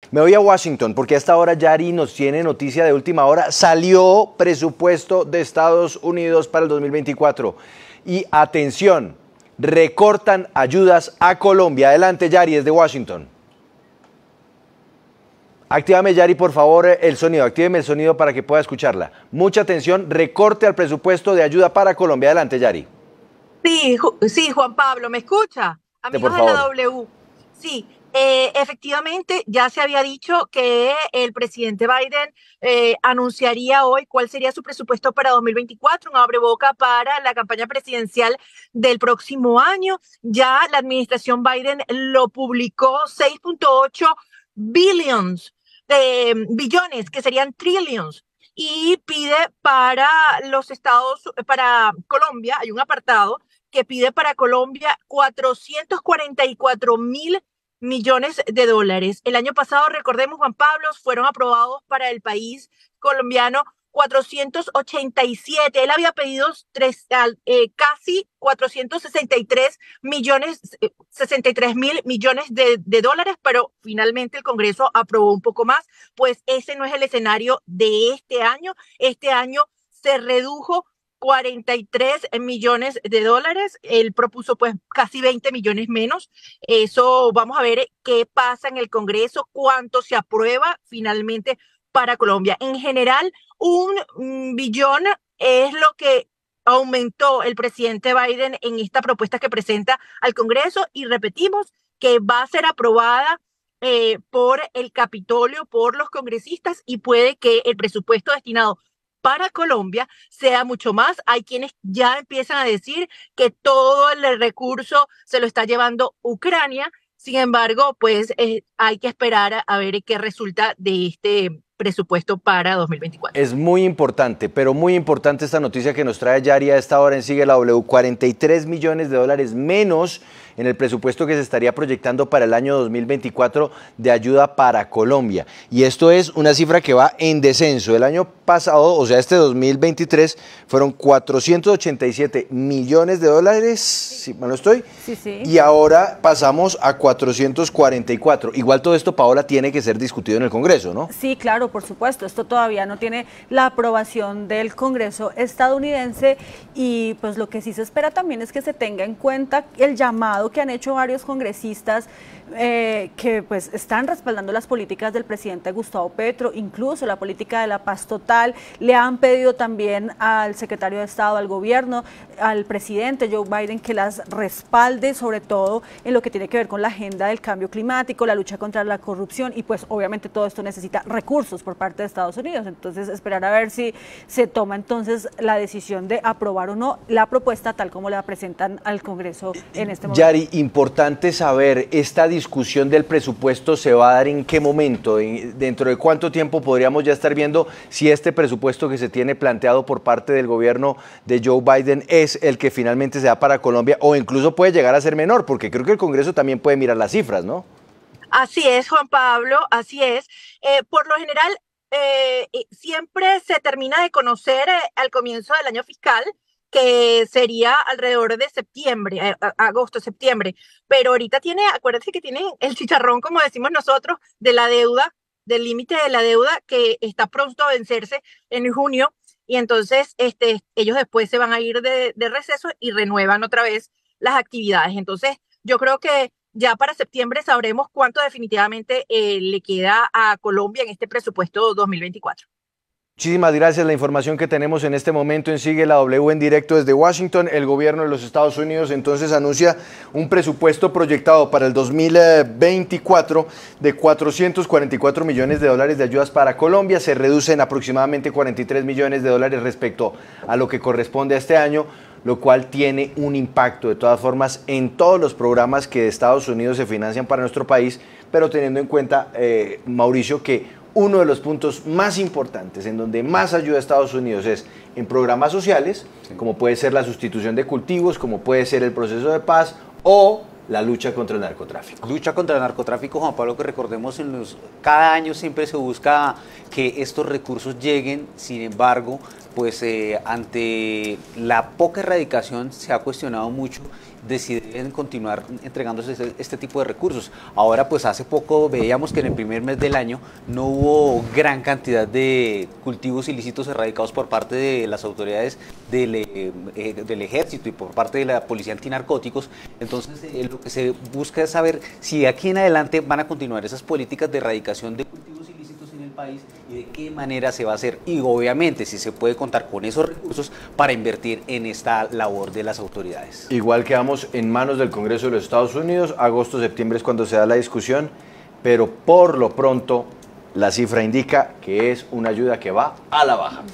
Me voy a Washington porque a esta hora Yari nos tiene noticia de última hora. Salió presupuesto de Estados Unidos para el 2024. Y atención, recortan ayudas a Colombia. Adelante, Yari, desde Washington. Actívame, Yari, por favor, el sonido. Actíveme el sonido para que pueda escucharla. Mucha atención, recorte al presupuesto de ayuda para Colombia. Adelante, Yari. Sí, Juan Pablo, ¿me escucha? Amigos de la W. Sí, efectivamente ya se había dicho que el presidente Biden anunciaría hoy cuál sería su presupuesto para 2024, un abreboca para la campaña presidencial del próximo año. Ya la administración Biden lo publicó, 6.8 billones, que serían trillions, y pide para para Colombia, hay un apartado que pide para Colombia 444.000 millones de dólares. El año pasado, recordemos, Juan Pablo, fueron aprobados para el país colombiano 487. Él había pedido casi 463.000 millones de dólares, pero finalmente el Congreso aprobó un poco más. Pues ese no es el escenario de este año. Este año se redujo 43 millones de dólares. Él propuso pues casi 20 millones menos. Eso vamos a ver qué pasa en el Congreso, cuánto se aprueba finalmente para Colombia. En general, un billón es lo que aumentó el presidente Biden en esta propuesta que presenta al Congreso, y repetimos que va a ser aprobada por el Capitolio, por los congresistas, y puede que el presupuesto destinado para Colombia sea mucho más. Hay quienes ya empiezan a decir que todo el recurso se lo está llevando Ucrania. Sin embargo, pues hay que esperar a ver qué resulta de este presupuesto para 2024. Es muy importante, pero muy importante esta noticia que nos trae Yari a esta hora en Sigue la W. 43 millones de dólares menos en el presupuesto que se estaría proyectando para el año 2024 de ayuda para Colombia. Y esto es una cifra que va en descenso. El año pasado, o sea, este 2023, fueron 487 millones de dólares, si mal no estoy, sí. Y ahora pasamos a 444. Igual todo esto, Paola, tiene que ser discutido en el Congreso, ¿no? Sí, claro, por supuesto. Esto todavía no tiene la aprobación del Congreso estadounidense, y pues lo que sí se espera también es que se tenga en cuenta el llamado que han hecho varios congresistas que pues están respaldando las políticas del presidente Gustavo Petro, incluso la política de la paz total. Le han pedido también al secretario de Estado, al gobierno, al presidente Joe Biden, que las respalde, sobre todo en lo que tiene que ver con la agenda del cambio climático, la lucha contra la corrupción, y pues obviamente todo esto necesita recursos por parte de Estados Unidos. Entonces esperar a ver si se toma entonces la decisión de aprobar o no la propuesta tal como la presentan al Congreso en este momento. Yari, importante saber, esta discusión del presupuesto se va a dar en qué momento, dentro de cuánto tiempo podríamos ya estar viendo si este presupuesto que se tiene planteado por parte del gobierno de Joe Biden es el que finalmente se da para Colombia, o incluso puede llegar a ser menor, porque creo que el Congreso también puede mirar las cifras, ¿no? Así es, Juan Pablo, así es. Por lo general, siempre se termina de conocer al comienzo del año fiscal, que sería alrededor de septiembre, agosto, septiembre. Pero ahorita acuérdense que tiene el chicharrón, como decimos nosotros, de la deuda, del límite de la deuda, que está pronto a vencerse en junio. Y entonces ellos después se van a ir de receso y renuevan otra vez las actividades. Entonces, yo creo que ya para septiembre sabremos cuánto definitivamente le queda a Colombia en este presupuesto 2024. Muchísimas gracias. La información que tenemos en este momento en Sigue la W en directo desde Washington. El gobierno de los Estados Unidos entonces anuncia un presupuesto proyectado para el 2024 de 444 millones de dólares de ayudas para Colombia. Se reducen aproximadamente 43 millones de dólares respecto a lo que corresponde a este año, lo cual tiene un impacto de todas formas en todos los programas que de Estados Unidos se financian para nuestro país, pero teniendo en cuenta, Mauricio, que uno de los puntos más importantes en donde más ayuda a Estados Unidos es en programas sociales, como puede ser la sustitución de cultivos, como puede ser el proceso de paz o la lucha contra el narcotráfico. Lucha contra el narcotráfico, Juan Pablo, que recordemos, cada año siempre se busca que estos recursos lleguen. Sin embargo, pues ante la poca erradicación se ha cuestionado mucho, de si deben continuar entregándose este tipo de recursos. Ahora, pues hace poco veíamos que en el primer mes del año no hubo gran cantidad de cultivos ilícitos erradicados por parte de las autoridades del ejército y por parte de la policía antinarcóticos. Entonces, lo que se busca es saber si de aquí en adelante van a continuar esas políticas de erradicación de cultivos ilícitos en el país y de qué manera se va a hacer, y obviamente si se puede contar con esos recursos para invertir en esta labor de las autoridades. Igual quedamos en manos del Congreso de los Estados Unidos, agosto, septiembre es cuando se da la discusión, pero por lo pronto la cifra indica que es una ayuda que va a la baja.